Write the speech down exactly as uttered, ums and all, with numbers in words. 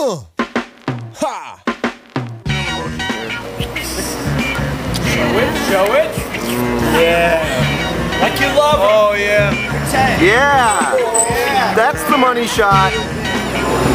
Uh. Ha. Show it, show it. Yeah. Like you love it. Oh, yeah. Yeah. Yeah. That's the money shot.